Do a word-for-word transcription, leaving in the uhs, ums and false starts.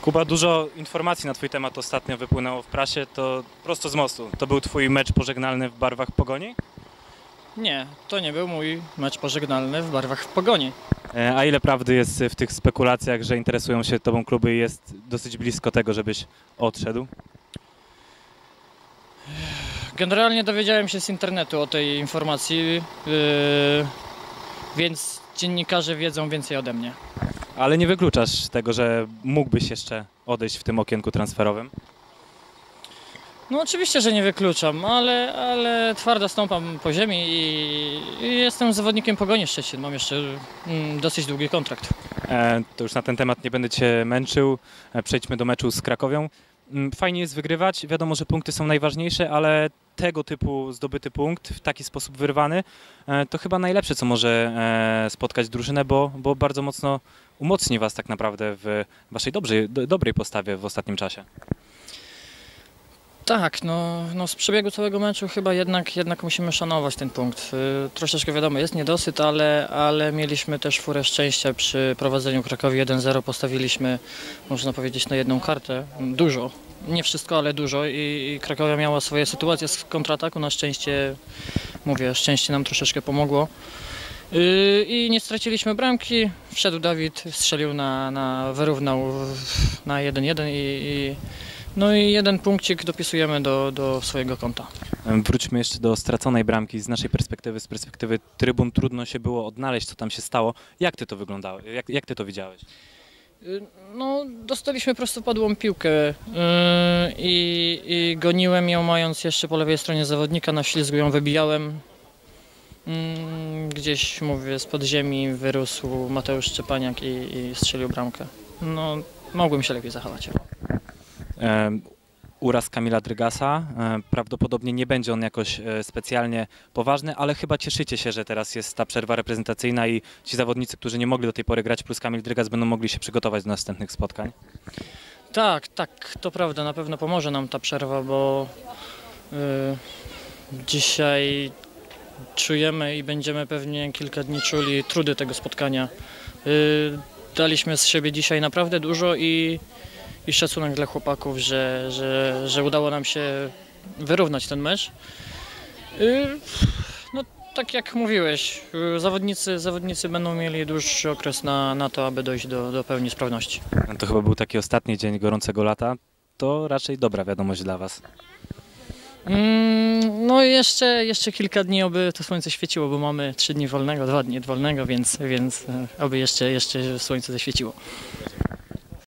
Kuba, dużo informacji na twój temat ostatnio wypłynęło w prasie, to prosto z mostu. To był twój mecz pożegnalny w barwach Pogoni? Nie, to nie był mój mecz pożegnalny w barwach Pogoni. E, A ile prawdy jest w tych spekulacjach, że interesują się tobą kluby i jest dosyć blisko tego, żebyś odszedł? Generalnie dowiedziałem się z internetu o tej informacji, yy, więc dziennikarze wiedzą więcej ode mnie. Ale nie wykluczasz tego, że mógłbyś jeszcze odejść w tym okienku transferowym? No oczywiście, że nie wykluczam, ale, ale twardo stąpam po ziemi i, i jestem zawodnikiem Pogoni Szczecin. Mam jeszcze mm, dosyć długi kontrakt. E, To już na ten temat nie będę cię męczył. E, Przejdźmy do meczu z Krakowią. Mm, Fajnie jest wygrywać, wiadomo, że punkty są najważniejsze, ale tego typu zdobyty punkt, w taki sposób wyrwany, e, to chyba najlepsze, co może e, spotkać drużynę, bo, bo bardzo mocno umocni was tak naprawdę w waszej dobrej, do, dobrej postawie w ostatnim czasie. Tak, no, no z przebiegu całego meczu chyba jednak, jednak musimy szanować ten punkt. Yy, troszeczkę wiadomo, jest niedosyt, ale, ale mieliśmy też furę szczęścia przy prowadzeniu Krakowi jeden zero. Postawiliśmy, można powiedzieć, na jedną kartę. Dużo, nie wszystko, ale dużo i, i Krakowia miała swoje sytuacje z kontrataku. Na szczęście, mówię, szczęście nam troszeczkę pomogło. Yy, I nie straciliśmy bramki. Wszedł Dawid, strzelił na, na wyrównał na jeden jeden i, i no i jeden punkcik dopisujemy do, do swojego konta. Wróćmy jeszcze do straconej bramki. Z naszej perspektywy, z perspektywy trybun, trudno się było odnaleźć, co tam się stało. Jak ty to wyglądało? Jak, jak ty to widziałeś? Yy, No, dostaliśmy prostopadłą piłkę yy, i, i goniłem ją, mając jeszcze po lewej stronie zawodnika, na ślizgu ją wybijałem. Yy, Gdzieś, mówię, spod ziemi wyrósł Mateusz Szczepaniak i, i strzelił bramkę. No, mogłem się lepiej zachować. E, Uraz Kamila Drygasa. E, Prawdopodobnie nie będzie on jakoś e, specjalnie poważny, ale chyba cieszycie się, że teraz jest ta przerwa reprezentacyjna i ci zawodnicy, którzy nie mogli do tej pory grać, plus Kamil Drygas, będą mogli się przygotować do następnych spotkań. Tak, tak, to prawda, na pewno pomoże nam ta przerwa, bo y, dzisiaj czujemy i będziemy pewnie kilka dni czuli trudy tego spotkania. Y, daliśmy z siebie dzisiaj naprawdę dużo i, i szacunek dla chłopaków, że, że, że udało nam się wyrównać ten mecz. Y, no, tak jak mówiłeś, y, zawodnicy, zawodnicy będą mieli dłuższy okres na, na to, aby dojść do, do pełni sprawności. To chyba był taki ostatni dzień gorącego lata. To raczej dobra wiadomość dla was. Mm, No i jeszcze, jeszcze kilka dni, oby to słońce świeciło, bo mamy trzy dni wolnego, dwa dni wolnego, więc, więc e, oby jeszcze, jeszcze słońce zaświeciło.